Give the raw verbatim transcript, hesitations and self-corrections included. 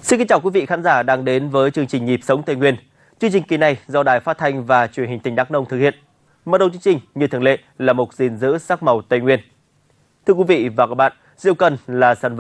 Xin kính chào quý vị khán giả đang đến với chương trình Nhịp sống Tây Nguyên. Chương trình kỳ này do Đài Phát thanh và Truyền hình tỉnh Đắk Nông thực hiện. Mở đầu chương trình như thường lệ là mục gìn giữ sắc màu Tây Nguyên. Thưa quý vị và các bạn, rượu cần là sản